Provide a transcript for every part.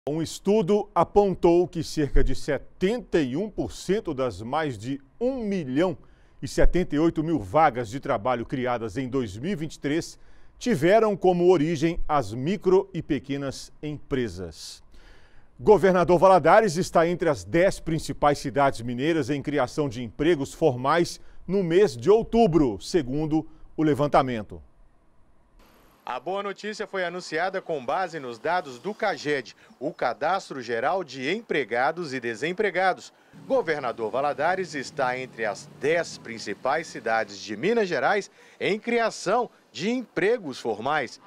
Um estudo apontou que cerca de 71% das mais de 1.078.000 vagas de trabalho criadas em 2023 tiveram como origem as micro e pequenas empresas. Governador Valadares está entre as 10 principais cidades mineiras em criação de empregos formais no mês de outubro, segundo o levantamento. A boa notícia foi anunciada com base nos dados do CAGED, o Cadastro Geral de Empregados e Desempregados. Governador Valadares está entre as 10 principais cidades de Minas Gerais em criação de empregos formais.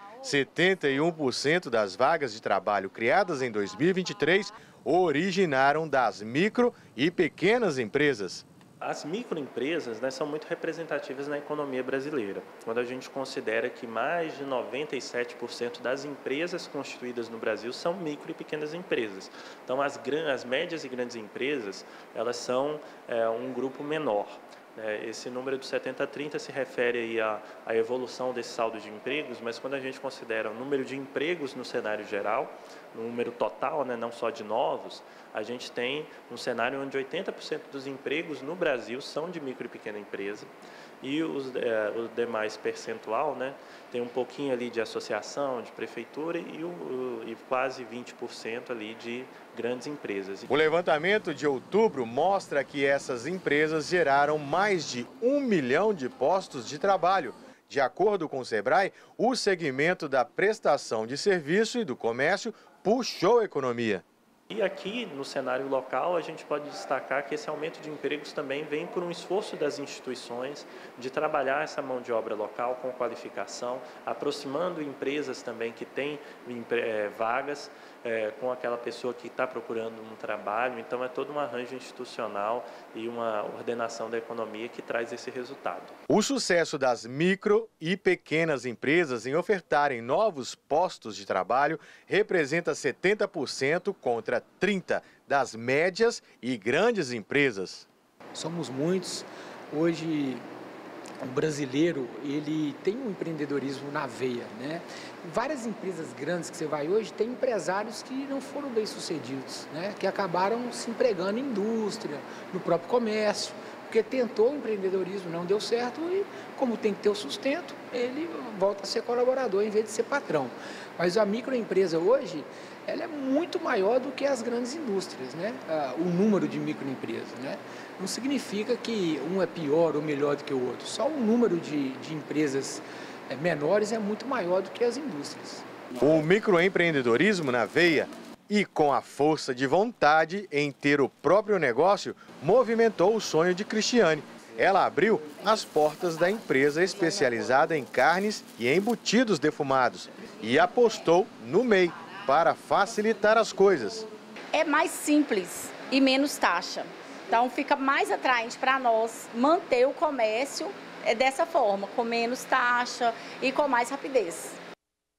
71% das vagas de trabalho criadas em 2023 originaram das micro e pequenas empresas. As microempresas, são muito representativas na economia brasileira, quando a gente considera que mais de 97% das empresas constituídas no Brasil são micro e pequenas empresas. Então, as médias e grandes empresas, elas são um grupo menor. Esse número do 70-30 se refere aí à evolução desse saldo de empregos, mas quando a gente considera o número de empregos no cenário geral, no número total, não só de novos, a gente tem um cenário onde 80% dos empregos no Brasil são de micro e pequena empresa e o demais percentual, tem um pouquinho ali de associação, de prefeitura e quase 20% ali de grandes empresas. O levantamento de outubro mostra que essas empresas geraram mais de 1 milhão de postos de trabalho. De acordo com o Sebrae, o segmento da prestação de serviço e do comércio puxou a economia. E aqui, no cenário local, a gente pode destacar que esse aumento de empregos também vem por um esforço das instituições de trabalhar essa mão de obra local com qualificação, aproximando empresas também que têm vagas com aquela pessoa que está procurando um trabalho. Então, é todo um arranjo institucional e uma ordenação da economia que traz esse resultado. O sucesso das micro e pequenas empresas em ofertarem novos postos de trabalho representa 70% contra 30% das médias e grandes empresas. Somos muitos. Hoje, o brasileiro, ele tem um empreendedorismo na veia, Várias empresas grandes que você vai hoje, tem empresários que não foram bem-sucedidos, Que acabaram se empregando em indústria, no próprio comércio, porque tentou o empreendedorismo, não deu certo e, como tem que ter o sustento, ele volta a ser colaborador em vez de ser patrão. Mas a microempresa hoje, ela é muito maior do que as grandes indústrias, O número de microempresas, Não significa que um é pior ou melhor do que o outro, só o número de empresas menores é muito maior do que as indústrias. O microempreendedorismo na veia e com a força de vontade em ter o próprio negócio, movimentou o sonho de Cristiane. Ela abriu as portas da empresa especializada em carnes e embutidos defumados e apostou no MEI para facilitar as coisas. É mais simples e menos taxa. Então fica mais atraente para nós manter o comércio dessa forma, com menos taxa e com mais rapidez.